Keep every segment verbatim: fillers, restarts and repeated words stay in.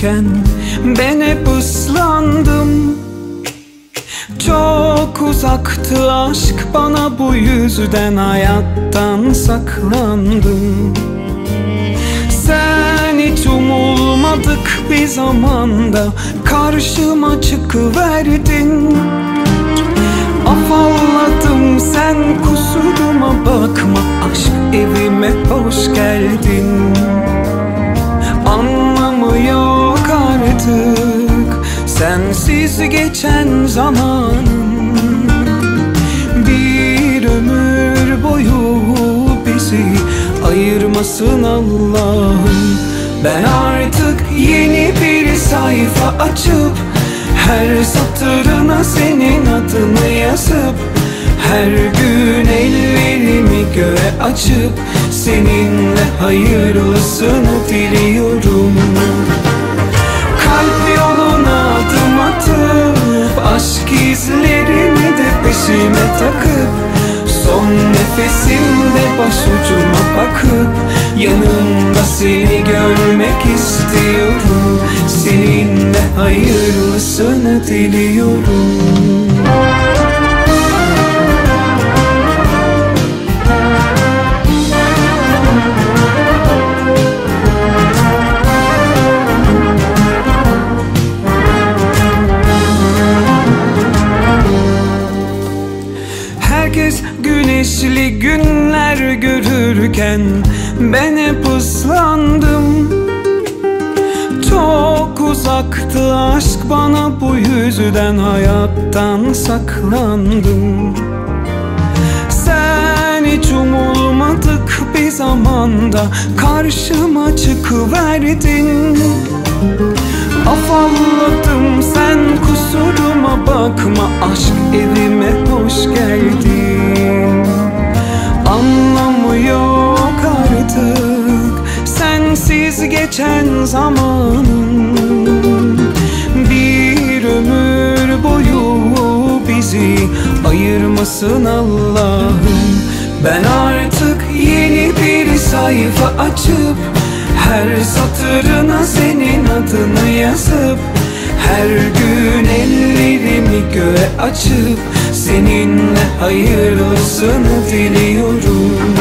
görürken ben hep ıslandım. Çok uzaktı aşk bana, bu yüzden hayattan saklandım. Sen hiç umulmadık bir zamanda karşıma çıkıverdin. Afalladım, sen kusuruma bakma, aşk evime hoş geldin. Anlamı yok artık sensiz geçen zamanım. Bir ömür boyu bizi ayırmasın Allah'ım. Ben artık yeni bir sayfa açıp her satırına senin adını yazıp her gün ellerimi göğe açıp seninle hayırlısını diliyorum. Kalp yoluna adım atıp aşk izlerini de peşime takıp son nefesimde başucuma bakıp yanımda seni görmek istiyorum. Seninle hayırlısını diliyorum. Herkes güneşli günler görürken ben hep ıslandım. Çok uzaktı aşk bana, bu yüzden hayattan saklandım. Sen hiç umulmadık bir zamanda karşıma çıkıverdin. Afalladım, sen kusuruma bakma, aşk evime hoş geldin. Anlamı yok artık sensiz geçen zamanım. Bir ömür boyu bizi ayırmasın Allah'ım. Ben artık yeni bir sayfa açıp her satırına senin adını yazıp her gün ellerimi göğe açıp seninle hayırlısını diliyorum.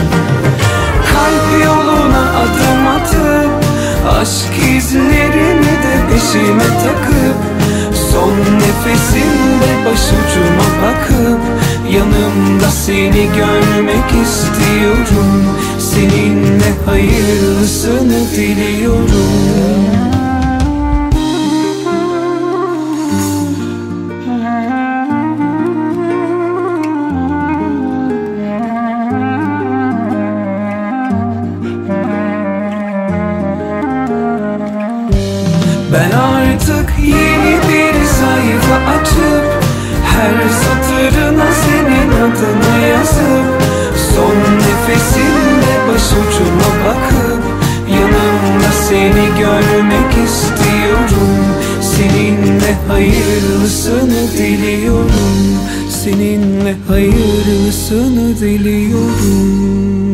Kalp yoluna adım atıp aşk izlerini de peşime takıp son nefesimde başucuma bakıp yanımda seni görmek istiyorum. Seninle hayırlısını diliyorum. Ben artık yeni bir sayfa açıp her satırına senin adını yazıp son nefesimde başucuma bakıp yanımda seni görmek istiyorum. Seninle hayırlısını diliyorum. Seninle hayırlısını diliyorum.